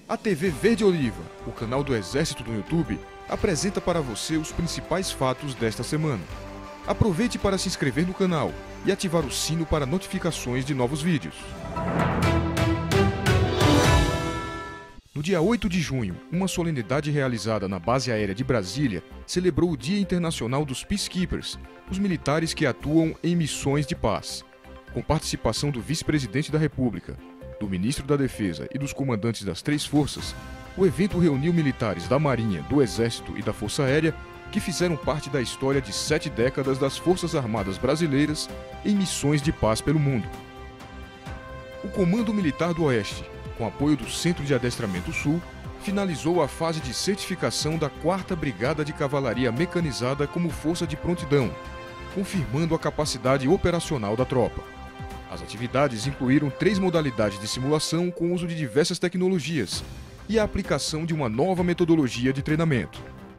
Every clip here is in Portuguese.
A TV Verde Oliva, o canal do Exército no YouTube, apresenta para você os principais fatos desta semana. Aproveite para se inscrever no canal e ativar o sino para notificações de novos vídeos. No dia 8 de junho, uma solenidade realizada na Base Aérea de Brasília celebrou o Dia Internacional dos Peacekeepers, os militares que atuam em missões de paz. Com participação do vice-presidente da República, do ministro da Defesa e dos comandantes das três forças, o evento reuniu militares da Marinha, do Exército e da Força Aérea que fizeram parte da história de 7 décadas das Forças Armadas Brasileiras em missões de paz pelo mundo. O Comando Militar do Oeste, com apoio do Centro de Adestramento Sul, finalizou a fase de certificação da 4ª Brigada de Cavalaria Mecanizada como força de prontidão, confirmando a capacidade operacional da tropa. As atividades incluíram 3 modalidades de simulação com uso de diversas tecnologias e a aplicação de uma nova metodologia de treinamento.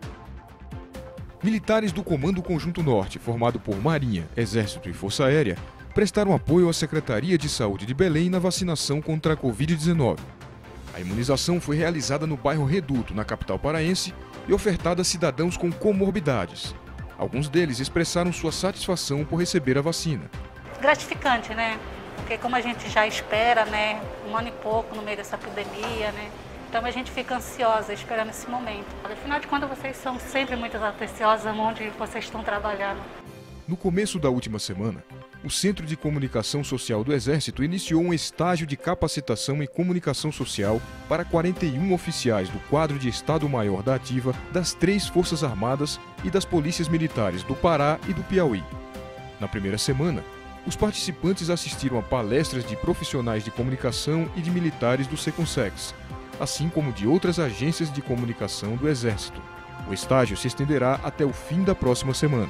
Militares do Comando Conjunto Norte, formado por Marinha, Exército e Força Aérea, prestaram apoio à Secretaria de Saúde de Belém na vacinação contra a Covid-19. A imunização foi realizada no bairro Reduto, na capital paraense, e ofertada a cidadãos com comorbidades. Alguns deles expressaram sua satisfação por receber a vacina. Gratificante, né? Porque como a gente já espera, né, 1 ano e pouco no meio dessa pandemia, né? Então a gente fica ansiosa esperando esse momento. Afinal de contas, vocês são sempre muito atenciosos onde vocês estão trabalhando. No começo da última semana, o Centro de Comunicação Social do Exército iniciou um estágio de capacitação em comunicação social para 41 oficiais do quadro de Estado-Maior da Ativa das 3 Forças Armadas e das Polícias Militares do Pará e do Piauí. Na primeira semana, os participantes assistiram a palestras de profissionais de comunicação e de militares do Seconsex, assim como de outras agências de comunicação do Exército. O estágio se estenderá até o fim da próxima semana.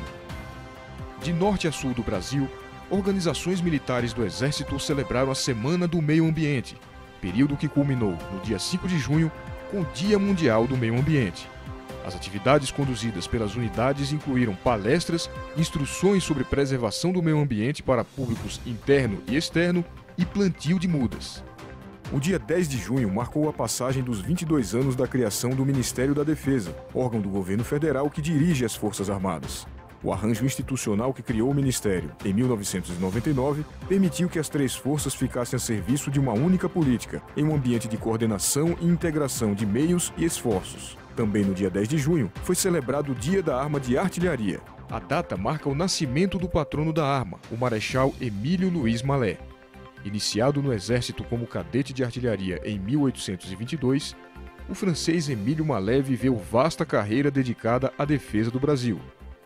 De norte a sul do Brasil, organizações militares do Exército celebraram a Semana do Meio Ambiente, período que culminou no dia 5 de junho com o Dia Mundial do Meio Ambiente. As atividades conduzidas pelas unidades incluíram palestras, instruções sobre preservação do meio ambiente para públicos interno e externo e plantio de mudas. O dia 10 de junho marcou a passagem dos 22 anos da criação do Ministério da Defesa, órgão do governo federal que dirige as Forças Armadas. O arranjo institucional que criou o Ministério, em 1999, permitiu que as 3 forças ficassem a serviço de uma única política, em um ambiente de coordenação e integração de meios e esforços. Também no dia 10 de junho, foi celebrado o Dia da Arma de Artilharia. A data marca o nascimento do patrono da arma, o Marechal Emílio Luiz Mallet. Iniciado no Exército como cadete de artilharia em 1822, o francês Emílio Mallet viveu vasta carreira dedicada à defesa do Brasil.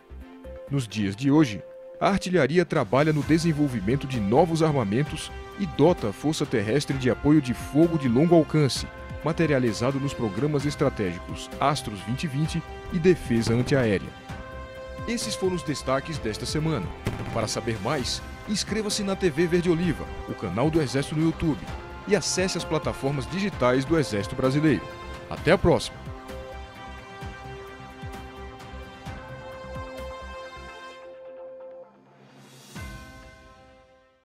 Nos dias de hoje, a artilharia trabalha no desenvolvimento de novos armamentos e dota a Força Terrestre de apoio de fogo de longo alcance, materializado nos programas estratégicos Astros 2020 e Defesa Antiaérea. Esses foram os destaques desta semana. Para saber mais, inscreva-se na TV Verde Oliva, o canal do Exército no YouTube, e acesse as plataformas digitais do Exército Brasileiro. Até a próxima!